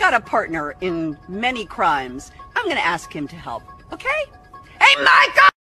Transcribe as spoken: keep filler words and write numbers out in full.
got a partner in many crimes. I'm gonna ask him to help, okay? Hey, Michael!